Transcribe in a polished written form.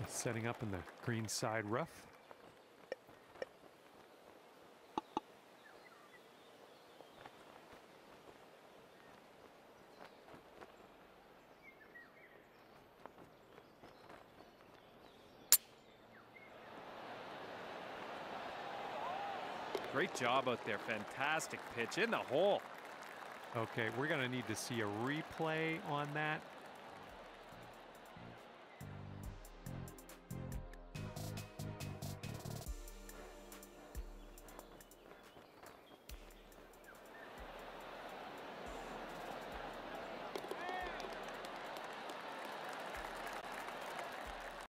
Setting up in the green side rough. Great job out there. Fantastic pitch in the hole. Okay, we're going to need to see a replay on that.